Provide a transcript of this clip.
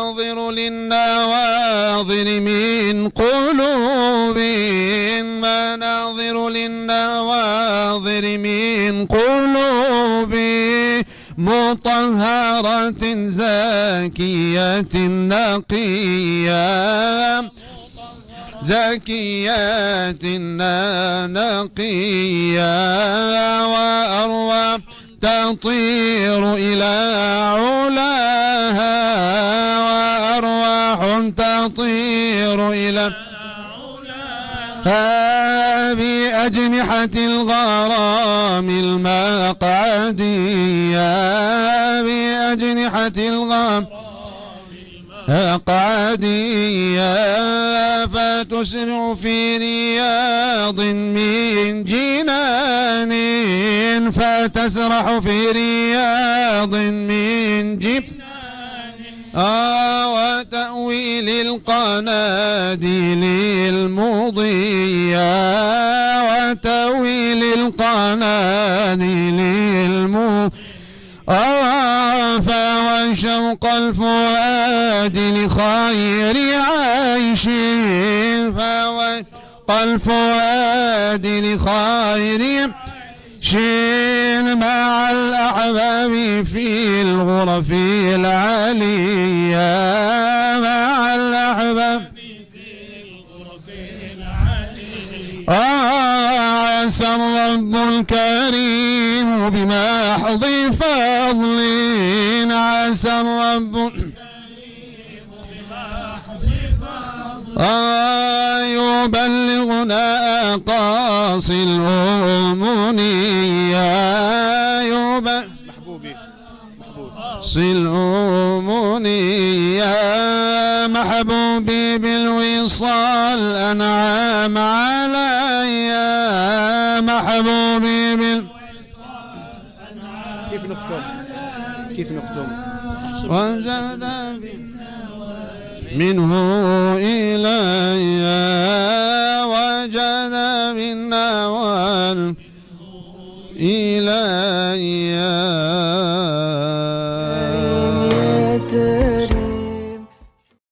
مناظر للنواظر من قلوب مناظر للنواظر من قلوب مطهرة زاكية نقية زكيات نقية وأرواح تطير إلى علاها وأرواح تطير إلى علاها بأجنحة الغرام المقعدية بأجنحة الغرام قعدية فتسرع في رياض من جنان فتسرح في رياض من جنان وتأوي للقناديل المضية وتأوي للقناديل المضية فوشوق الفؤاد لخير عيش فوشوق الفؤاد لخير شين مع الأحباب في الغرف العالية مع الأحباب في الغرف العالية عسى الرب الكريم بمحض فضل عسى الرب الكريم بمحض فضل يبلغنا قاصي الأمنية محبوبي قاصي الأمنية محبوبي بالوصال أنعم علي محبوبي بالوصال أنعم كيف نختم وجد منه إلي وجد بالنوال إلي